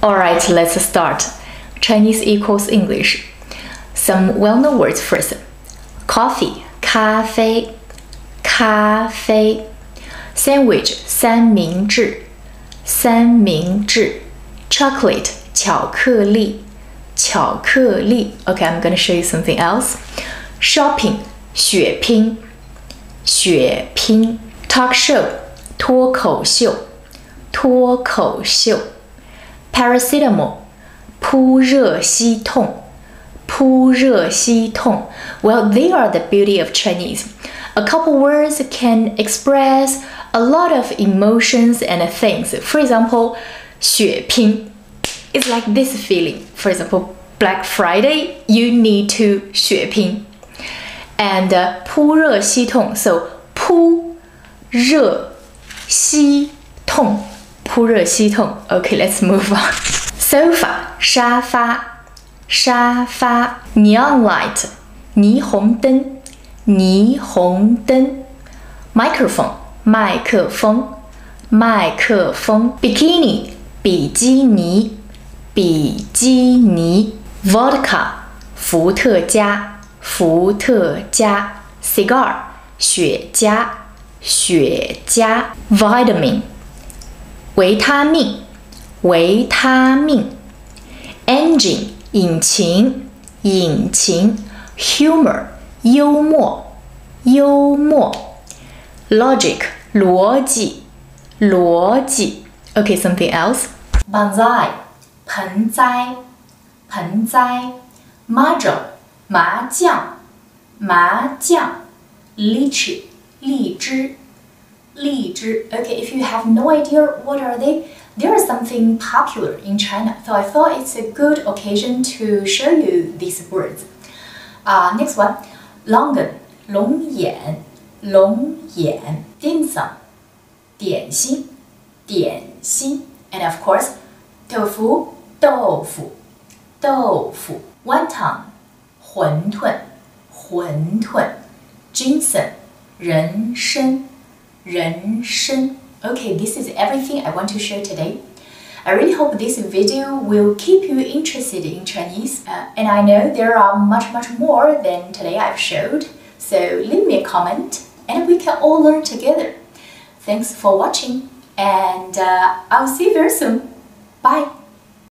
Alright, let's start. Chinese equals English. Some well-known words first. Coffee, 咖啡, 咖啡. Sandwich, 三明治, 三明治. Chocolate, 巧克力, 巧克力. Okay, I'm gonna show you something else. Shopping, 血拼, 血拼. Talk show, 脱口秀, 脱口秀. Paracetamol, 扑热息痛, 扑热息痛. Well, they are the beauty of Chinese. A couple words can express a lot of emotions and things. For example, 血拼 is like this feeling. For example, Black Friday, you need to 血拼. And 扑热息痛, so 扑热息痛, 扑热息痛. Okay, let's move on. Sofa, 沙发, 沙发. Neon light, 霓虹灯, 霓虹灯. Microphone, 麦克风, 麦克风. Bikini, 比基尼, 比基尼. Vodka, 伏特加, 伏特加. Cigar, 雪茄, 雪茄. Vitamin, 维他命, 维他命. Engine, 引擎, 引擎. Humor, 幽默, 幽默. Logic, 逻辑, 逻辑. Okay, something else. Bonsai, 盆栽, 盆栽. Mahjong, 麻将, 麻将. Lychee, 荔枝, 荔枝. Okay, if you have no idea what are they, there is something popular in China, so I thought it's a good occasion to show you these words. Next one, longan, 龙眼, 龙眼. Dim sum, 点心, 点心. And of course, tofu, 豆腐, 豆腐. Wonton, 馄饨, 馄饨. Ginseng, 人参, 人参. Okay, this is everything I want to share today. I really hope this video will keep you interested in Chinese. And I know there are much more than today I've showed. So leave me a comment and we can all learn together. Thanks for watching and I'll see you very soon. Bye!